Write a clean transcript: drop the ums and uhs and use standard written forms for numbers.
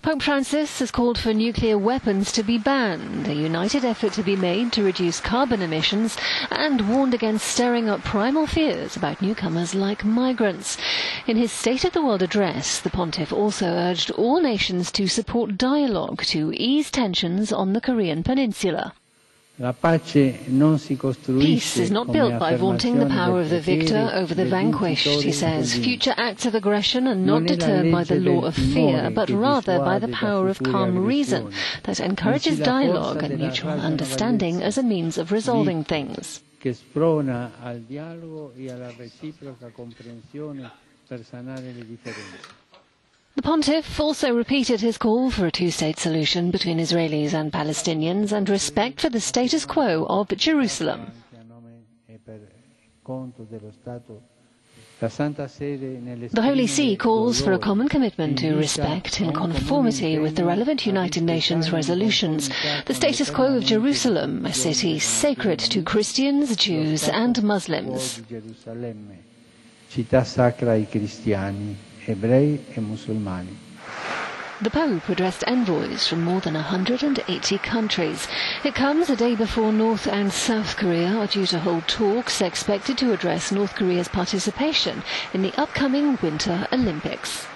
Pope Francis has called for nuclear weapons to be banned, a united effort to be made to reduce carbon emissions, and warned against stirring up primal fears about newcomers like migrants. In his State of the World address, the pontiff also urged all nations to support dialogue to ease tensions on the Korean peninsula. Peace is not built by vaunting the power of the victor over the vanquished, he says. Future acts of aggression are not deterred by the law of fear, but rather by the power of calm reason that encourages dialogue and mutual understanding as a means of resolving things. The pontiff also repeated his call for a two-state solution between Israelis and Palestinians and respect for the status quo of Jerusalem. The Holy See calls for a common commitment to respect in conformity with the relevant United Nations resolutions the status quo of Jerusalem, a city sacred to Christians, Jews and Muslims. Città sacra ai cristiani, ebrei e musulmani. The Pope addressed envoys from more than 180 countries. It comes a day before North and South Korea are due to hold talks expected to address North Korea's participation in the upcoming Winter Olympics.